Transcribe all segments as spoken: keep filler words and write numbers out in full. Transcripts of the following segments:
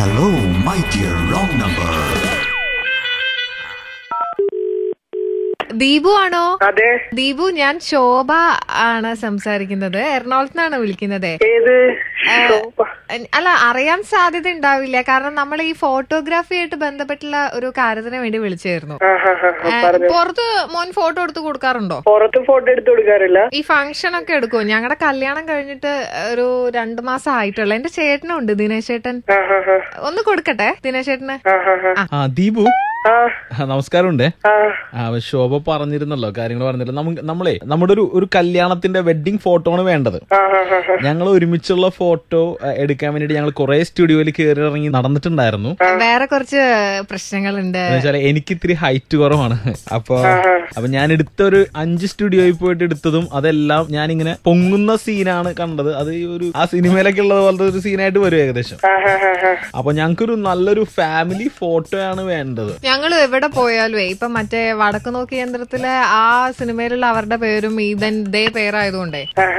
Hello, my dear wrong number. Deepu ആണോ? അതെ ദീപു, ഞാൻ ശോഭ ആണ് സംസാരിക്കുന്നത്. എറണാകുളത്ത് നിന്നാണ് വിളിക്കുന്നത്. അല്ല, അറിയാൻ സാധ്യത ഉണ്ടാവില്ല, കാരണം നമ്മൾ ഈ ഫോട്ടോഗ്രാഫി ആയിട്ട് ബന്ധപ്പെട്ടുള്ള ഒരു കാര്യത്തിന് വേണ്ടി വിളിച്ചായിരുന്നു. പുറത്ത് മോൻ ഫോട്ടോ എടുത്ത് കൊടുക്കാറുണ്ടോ? പുറത്ത് ഫോട്ടോ എടുത്ത് കൊടുക്കാറില്ല. ഈ ഫംഗ്ഷൻ ഒക്കെ എടുക്കുമോ? ഞങ്ങളുടെ കല്യാണം കഴിഞ്ഞിട്ട് ഒരു രണ്ടു മാസം ആയിട്ടുള്ള എന്റെ ചേട്ടനും ഉണ്ട്, ദിനേശ് ചേട്ടൻ. ഒന്ന് കൊടുക്കട്ടെ ദിനേശ് ചേട്ടന്. ദീപു നമസ്കാരമുണ്ടേ. ശോഭ പറഞ്ഞിരുന്നല്ലോ, കാര്യങ്ങൾ പറഞ്ഞിരുന്നു. നമുക്ക് നമ്മളെ നമ്മുടെ ഒരു ഒരു കല്യാണത്തിന്റെ വെഡിങ് ഫോട്ടോ ആണ് വേണ്ടത്. ഞങ്ങൾ ഒരുമിച്ചുള്ള ഫോട്ടോ എടുക്കാൻ വേണ്ടിട്ട് ഞങ്ങൾ കുറെ സ്റ്റുഡിയോയിൽ കയറി ഇറങ്ങി നടന്നിട്ടുണ്ടായിരുന്നു. വേറെ കുറച്ച് പ്രശ്നങ്ങളുണ്ട്. എനിക്ക് ഇത്തിരി ഹൈറ്റ് കുറവാണ്. അപ്പൊ അപ്പൊ ഞാൻ എടുത്ത ഒരു അഞ്ച് സ്റ്റുഡിയോയിൽ പോയിട്ട് എടുത്തതും അതെല്ലാം ഞാനിങ്ങനെ പൊങ്ങുന്ന സീനാണ് കണ്ടത്. അത് ഒരു ആ സിനിമയിലൊക്കെ ഉള്ളത് പോലത്തെ ഒരു സീനായിട്ട് വരും ഏകദേശം. അപ്പൊ ഞങ്ങൾക്കൊരു നല്ലൊരു ഫാമിലി ഫോട്ടോയാണ് വേണ്ടത്. ഞങ്ങൾ എവിടെ പോയാലും ഇപ്പൊ മറ്റേ വടക്ക് നോക്കി യന്ത്രത്തിലെ ആ സിനിമയിലുള്ള അവരുടെ പേരും ഇതേ പേരായതുകൊണ്ടേ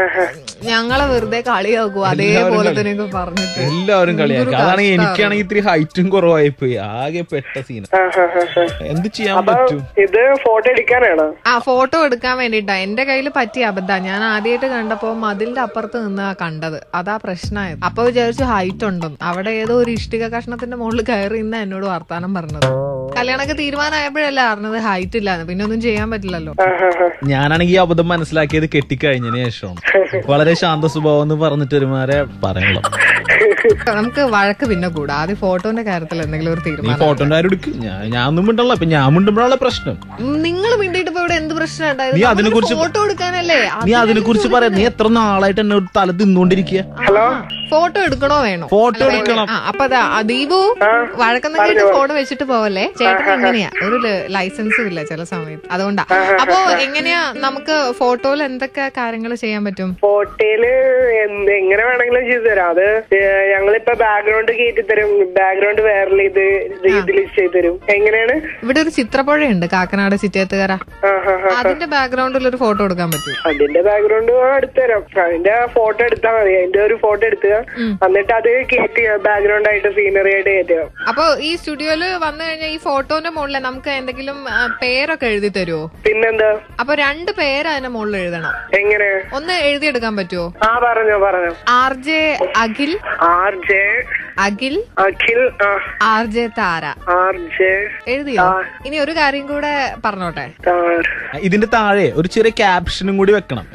ഞങ്ങളെ വെറുതെ കളിയാക്കും. അതേപോലെ തന്നെ പറഞ്ഞിട്ട് എല്ലാവരും കളിയാക്കും. അതാണെങ്കിൽ എനിക്കാണെങ്കിൽ ഇത്തിരി ഹൈറ്റും കുറവായി പോയി. ആകെ പെട്ട സീന. എന്ത് ചെയ്യാൻ പറ്റും? ഇത് ഫോട്ടോ എടുക്കാനാണ്. ആ ഫോട്ടോ എടുക്കാൻ വേണ്ടിട്ടാ. എന്റെ കയ്യിൽ പറ്റിയ അബദ്ധ. ഞാൻ ആദ്യമായിട്ട് കണ്ടപ്പോ മതിലിന്റെ അപ്പുറത്ത് നിന്നാ കണ്ടത്. അതാ പ്രശ്നമായത്. അപ്പൊ വിചാരിച്ചു ഹൈറ്റ് ഉണ്ടെന്ന്. അവിടെ ഏതോ ഒരു ഇഷ്ടിക കഷ്ണത്തിന്റെ മുകളിൽ കയറി ഇന്ന് എന്നോട് വർത്താനം പറഞ്ഞത്. കല്യാണമൊക്കെ തീരുമാനമായപ്പോഴല്ലേ അറിഞ്ഞത് ഹൈറ്റ് ഇല്ലാന്ന്. പിന്നെ ഒന്നും ചെയ്യാൻ പറ്റില്ലല്ലോ. ഞാനാണെങ്കിൽ അബദ്ധം മനസ്സിലാക്കിയത് കെട്ടിക്കഴിഞ്ഞതിന് ശേഷമാണ്. വളരെ ശാന്ത സ്വഭാവം എന്ന് പറഞ്ഞിട്ട് ഒരുമാരെ പറയുള്ളൂ. നമുക്ക് വഴക്ക് പിന്നെ കൂടാ. ആദ്യം ഫോട്ടോന്റെ കാര്യത്തിൽ എന്തെങ്കിലും ഒരു തീരുമാനം. ഫോട്ടോന്റെ കാര്യം എടുക്കും. ഞാൻ ഒന്നും മിണ്ടല്ല. ഇപ്പൊ ഞാൻ മിണ്ടുമ്പോഴാണ് പ്രശ്നം. നിങ്ങൾ മിണ്ടിട്ട് ഇപ്പൊ ഇവിടെ എന്ത് പ്രശ്നം ഉണ്ടായത്? നീ അതിനെ കുറിച്ച് ഫോട്ടോ എടുക്കാനല്ലേ? നീ അതിനെ കുറിച്ച് പറയാം. നീ എത്ര നാളായിട്ട് എന്നെ തല തിന്നോണ്ടിരിക്കുക. ഹലോ, ഫോട്ടോ എടുക്കണോ വേണോ? ഫോട്ടോ എടുക്കണം. അപ്പൊ അതാ ദീപു വഴക്കം കേട്ട് ഫോട്ടോ വെച്ചിട്ട് പോവല്ലേ. ചേട്ടൻ എങ്ങനെയാ, ഒരു ലൈസൻസും ഇല്ല ചില സമയത്ത്, അതുകൊണ്ടാ. അപ്പൊ എങ്ങനെയാ നമുക്ക് ഫോട്ടോയിൽ എന്തൊക്കെ കാര്യങ്ങൾ ചെയ്യാൻ പറ്റും? ഫോട്ടോയില് എങ്ങനെ വേണമെങ്കിലും ചെയ്തു തരാം. അത് ഞങ്ങളിപ്പോ ബാക്ക്ഗ്രൗണ്ട് കയറ്റി തരും. ബാക്ക്ഗ്രൗണ്ട് വേറെ ഇത് രീതിയിൽ ചെയ്തു തരും. എങ്ങനെയാണ്? ഇവിടെ ഒരു ചിത്രപ്പുഴയുണ്ട്, കാക്കനാട് ചിറ്റേത്തുകര. അതിന്റെ ബാക്ക്ഗ്രൗണ്ടിൽ ഒരു ഫോട്ടോ എടുക്കാൻ പറ്റും. അതിന്റെ ബാക്ക്ഗ്രൗണ്ട് എടുത്തു തരാം. അതിന്റെ ഫോട്ടോ എടുത്താൽ മതി. അതിന്റെ ഒരു ഫോട്ടോ എടുത്തുക, എന്നിട്ട് അത് കയറ്റി ബാക്ക്ഗ്രൗണ്ട് ആയിട്ട് സീനറി ആയിട്ട് കയറ്റുക. അപ്പൊ ഈ സ്റ്റുഡിയോയില് വന്നു കഴിഞ്ഞാൽ ഈ ഫോട്ടോന്റെ മുകളിൽ നമുക്ക് എന്തെങ്കിലും പേരൊക്കെ എഴുതി തരുമോ? പിന്നെന്താ? അപ്പൊ രണ്ട് പേര് അതിന്റെ മുകളിൽ എഴുതണം. എങ്ങനെ? ഒന്ന് എഴുതിയെടുക്കാൻ പറ്റുമോ? ആ പറഞ്ഞോ പറഞ്ഞോ. R J Akhil, R J Akhil, Akhil, R J Tara, R J എഴുതിയോ? ഇനി ഒരു കാര്യം കൂടെ പറഞ്ഞോട്ടെ. ഇതിന്റെ താഴെ ഒരു ചെറിയ ക്യാപ്ഷനും കൂടി വെക്കണം.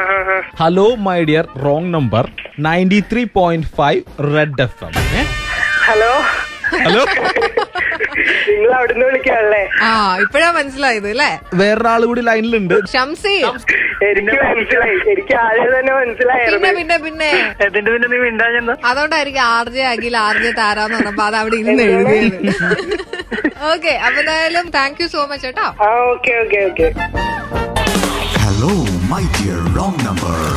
Hello my dear wrong number ninety three point five red F M. Hello hello, നിങ്ങൾ അവിടുന്ന് വിളിക്കാല്ലേ? ആ, ഇപ്പഴാ മനസ്സിലായത് അല്ലേ? വേറൊരാള് കൂടി ലൈനിലുണ്ട്. ഷംസി. എനിക്ക് മനസ്സിലായി. എനിക്ക് ആദ്യം തന്നെ മനസ്സിലായിരുന്നു. പിന്നെ പിന്നെ ഇതിന്റെ പിന്നെ നീ മിണ്ടാഞ്ഞെന്താ? അതുകൊണ്ടായിരിക്കും R J Akhil R J താരാന്ന് പറഞ്ഞപ്പോ അത് അവിടെ ഇരുന്ന് എഴുതിയത്. ഓക്കെ, അപ്പൊ എന്തായാലും താങ്ക് യു സോ മച്ച് കേട്ടോ. Okay okay okay. Hello, my dear wrong number.